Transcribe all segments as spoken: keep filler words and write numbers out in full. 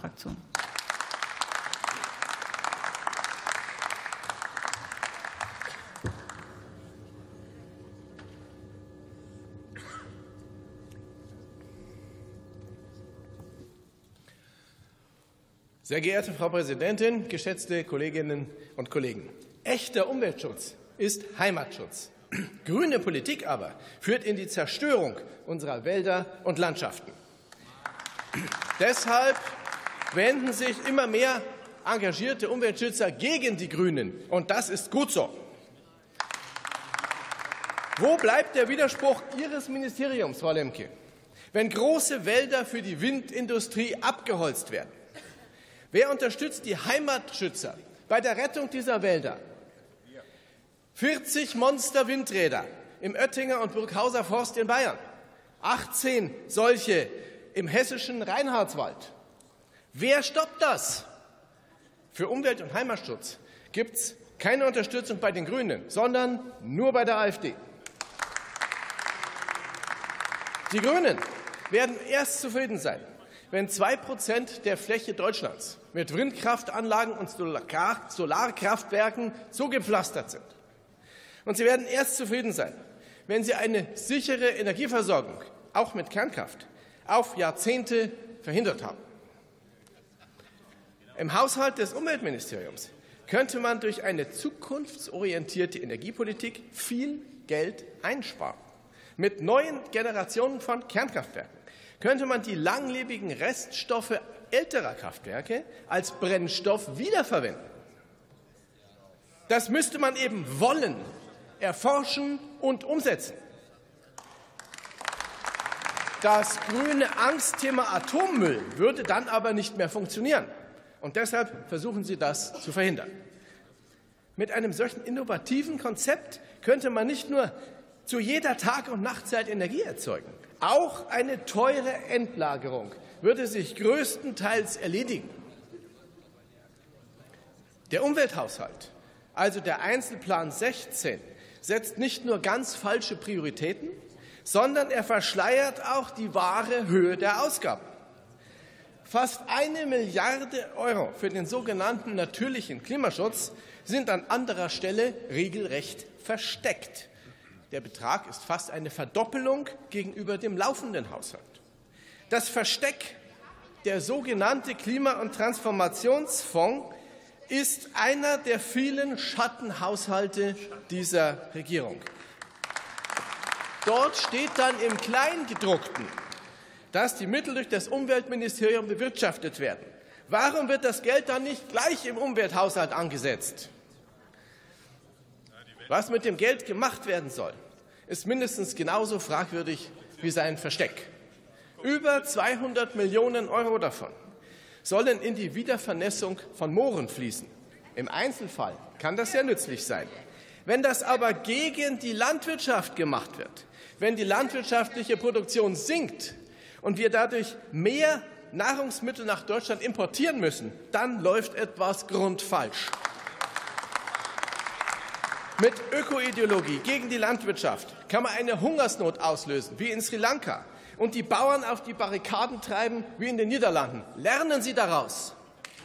Fraktion. Sehr geehrte Frau Präsidentin, geschätzte Kolleginnen und Kollegen! Echter Umweltschutz ist Heimatschutz. Grüne Politik aber führt in die Zerstörung unserer Wälder und Landschaften. Deshalb wenden sich immer mehr engagierte Umweltschützer gegen die Grünen, und das ist gut so. Wo bleibt der Widerspruch Ihres Ministeriums, Frau Lemke, wenn große Wälder für die Windindustrie abgeholzt werden? Wer unterstützt die Heimatschützer bei der Rettung dieser Wälder? vierzig Monster-Windräder im Oettinger und Burghauser Forst in Bayern, achtzehn solche im hessischen Reinhardswald. Wer stoppt das? Für Umwelt- und Heimatschutz gibt es keine Unterstützung bei den Grünen, sondern nur bei der AfD. Die Grünen werden erst zufrieden sein, wenn zwei Prozent der Fläche Deutschlands mit Windkraftanlagen und Solarkraftwerken zugepflastert sind. Und sie werden erst zufrieden sein, wenn sie eine sichere Energieversorgung, auch mit Kernkraft, auf Jahrzehnte verhindert haben. Im Haushalt des Umweltministeriums könnte man durch eine zukunftsorientierte Energiepolitik viel Geld einsparen. Mit neuen Generationen von Kernkraftwerken könnte man die langlebigen Reststoffe älterer Kraftwerke als Brennstoff wiederverwenden. Das müsste man eben wollen, erforschen und umsetzen. Das grüne Angstthema Atommüll würde dann aber nicht mehr funktionieren. Und deshalb versuchen Sie, das zu verhindern. Mit einem solchen innovativen Konzept könnte man nicht nur zu jeder Tag- und Nachtzeit Energie erzeugen. Auch eine teure Endlagerung würde sich größtenteils erledigen. Der Umwelthaushalt, also der Einzelplan sechzehn, setzt nicht nur ganz falsche Prioritäten, sondern er verschleiert auch die wahre Höhe der Ausgaben. Fast eine Milliarde Euro für den sogenannten natürlichen Klimaschutz sind an anderer Stelle regelrecht versteckt. Der Betrag ist fast eine Verdoppelung gegenüber dem laufenden Haushalt. Das Versteck, der sogenannte Klima- und Transformationsfonds, ist einer der vielen Schattenhaushalte dieser Regierung. Dort steht dann im Kleingedruckten, dass die Mittel durch das Umweltministerium bewirtschaftet werden. Warum wird das Geld dann nicht gleich im Umwelthaushalt angesetzt? Was mit dem Geld gemacht werden soll, ist mindestens genauso fragwürdig wie sein Versteck. Über zweihundert Millionen Euro davon sollen in die Wiedervernässung von Mooren fließen. Im Einzelfall kann das sehr nützlich sein. Wenn das aber gegen die Landwirtschaft gemacht wird, wenn die landwirtschaftliche Produktion sinkt und wir dadurch mehr Nahrungsmittel nach Deutschland importieren müssen, dann läuft etwas grundfalsch. Mit Ökoideologie gegen die Landwirtschaft kann man eine Hungersnot auslösen, wie in Sri Lanka, und die Bauern auf die Barrikaden treiben, wie in den Niederlanden. Lernen Sie daraus.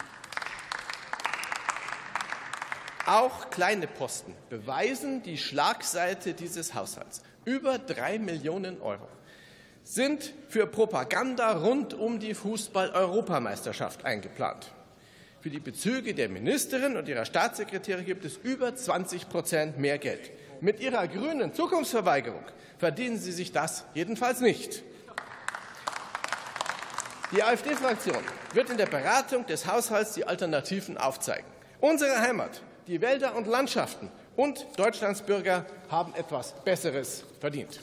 Auch kleine Posten beweisen die Schlagseite dieses Haushalts. Über drei Millionen Euro sind für Propaganda rund um die Fußball-Europameisterschaft eingeplant. Für die Bezüge der Ministerin und ihrer Staatssekretäre gibt es über zwanzig Prozent mehr Geld. Mit ihrer grünen Zukunftsverweigerung verdienen Sie sich das jedenfalls nicht. Die AfD-Fraktion wird in der Beratung des Haushalts die Alternativen aufzeigen. Unsere Heimat, die Wälder und Landschaften und Deutschlands Bürger haben etwas Besseres verdient.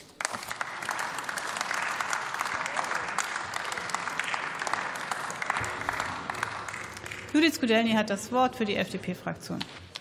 Judith Skudelny hat das Wort für die F D P-Fraktion.